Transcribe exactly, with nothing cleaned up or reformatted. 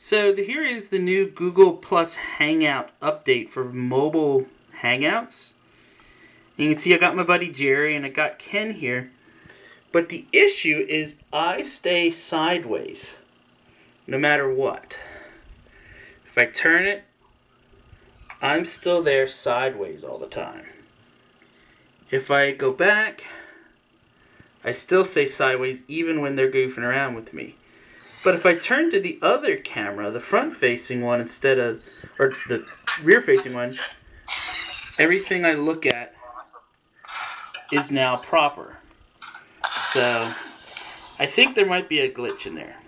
So the, here is the new Google Plus Hangout update for mobile Hangouts. You can see I got my buddy Jerry and I got Ken here. But the issue is I stay sideways no matter what. If I turn it, I'm still there sideways all the time. If I go back, I still stay sideways even when they're goofing around with me. But if I turn to the other camera, the front-facing one instead of, or the rear-facing one, everything I look at is now proper. So I think there might be a glitch in there.